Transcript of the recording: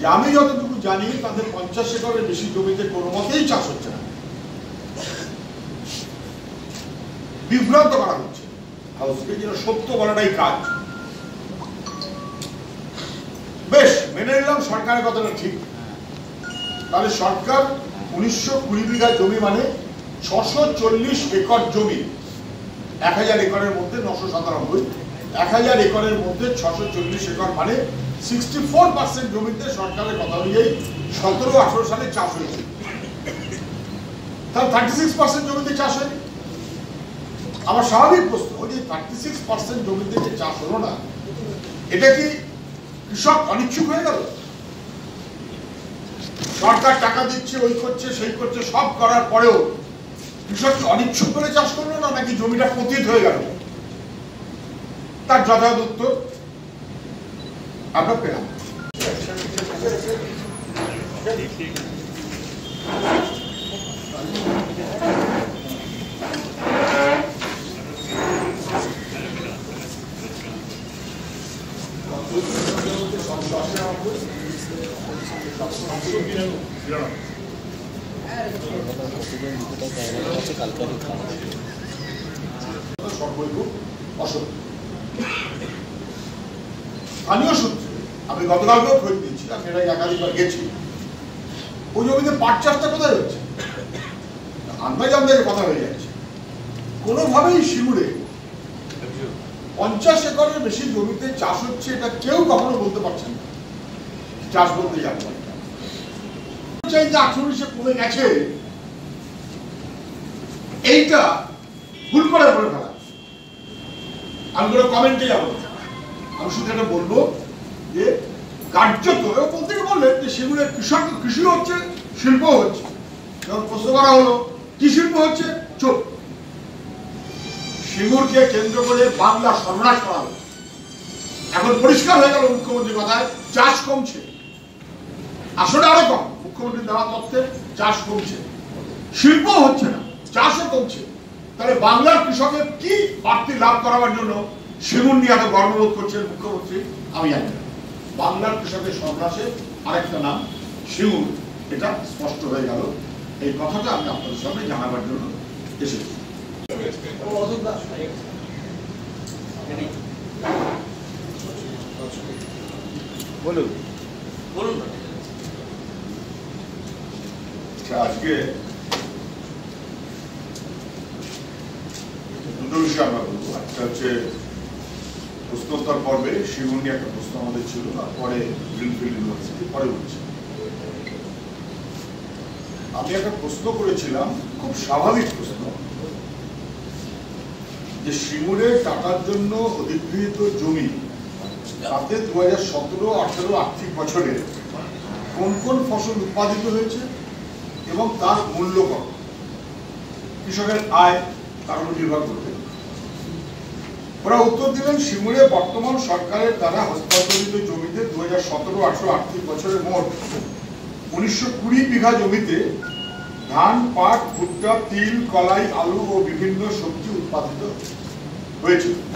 যে আমি যতটুকু জানি তাদের 50 একরের বেশি জমিতে কোনো মতেই চাষ হচ্ছে না, বিভ্রান্ত করা হচ্ছে হাউসকে, যেন সত্য বলাটাই কাজ। বেশ, মেনে নিলাম সরকারের কথাটা ঠিক। তাহলে সরকার 1920 বিঘা জমি মানে 640 একর জমি, 1000 একরের মধ্যে 997, 1000 একরের মধ্যে 640 একর মানে 64% জমিতে সরকারের কথা অনুযায়ী 17-18 সালে চাষ হয়েছে। তাহলে 36% জমিতে চাষ হয়নি। আমার স্বাভাবিক প্রশ্ন, ওই যে 36% জমিতে যে চাষ হলো না, এটা কি কৃষক অনিচ্ছুক হয়ে গেল? সরকার টাকা দিচ্ছে, ওই করছে, সেই করছে, সব করার পরেও কৃষক অনিচ্ছুক করে চাষ করলো না, নাকি জমিটা পতিত হয়ে গেল? তার যথাযথ উত্তর আমরা পেলাম। স্থানীয় সূত্রে আমি গতকালকেও খোঁজ দিচ্ছিলাম, এর আগে একাধিকবার গেছি, ওই জমিতে পাট চাষটা কোথায় হচ্ছে? আন্দাজে কথা হয়ে যাচ্ছে। কোনোভাবেই সিঙ্গুরে 50 একরের বেশি জমিতে চাষ হচ্ছে, এটা কেউ কখনো বলতে পারছেন না। চাষ বলতে যাবো চাই যে 48 কমে গেছে, এইটা ভুল করে বলে ফেলা। আমি কোনো কমেন্টে যাবো, আমি শুধু এটা বলবো যে কার্যত বলতে বললেন যে সেগুলো কৃষি হচ্ছে, শিল্প হচ্ছে। যখন প্রশ্ন করা হলো কি শিল্প হচ্ছে, চোখ সিঙ্গুরকে কেন্দ্র করে বাংলা সর্বনাশ করা হলো। এখন পরিষ্কার হয়ে গেল মুখ্যমন্ত্রীর কথায় চাষ কমছে, আসলে আরো কম। মুখ্যমন্ত্রীর দেওয়া তথ্যে চাষ কমছে, শিল্প হচ্ছে না, চাষও কমছে। তাহলে বাংলার কৃষকের কি বাড়তি লাভ করাবার জন্য সিঙ্গুর নিয়ে এত গর্ববোধ করছেন মুখ্যমন্ত্রী, আমি জানি না। বাংলার কৃষকের সর্বনাশের আরেকটা নাম সিঙ্গুর, এটা স্পষ্ট হয়ে গেল। এই কথাটা আমি আপনাদের সামনে জানাবার জন্য এসেছি। বলুন বলুন। আজকে দুটো বিষয় আমরা বলবো। একটা হচ্ছে প্রশ্নোত্তর পর্বে সিঙ্গুর নিয়ে একটা প্রশ্ন আমাদের ছিল, আর পরে গ্রিনফিল্ড ইউনিভার্সিটি পরে বলছি। আমি একটা প্রশ্ন করেছিলাম, খুব স্বাভাবিক প্রশ্ন, যে সিঙ্গুরের টাকার জন্য অধিগৃহীত জমি তাতে 2017-18 আর্থিক বছরে কোন কোন ফসল উৎপাদিত হয়েছে এবং তার মূল্য কত, কৃষকের আয় তার উপর নির্ভর করবে। ওরা উত্তর দিলেন, সিঙ্গুরে বর্তমান সরকারের দ্বারা হস্তান্তরিত জমিতে 2017-18 আর্থিক বছরের মোট 1920 বিঘা জমিতে ধান, পাট, ভুট্টা, তিল, কলাই, আলু ও বিভিন্ন সবজি উৎপাদিত হয়েছে।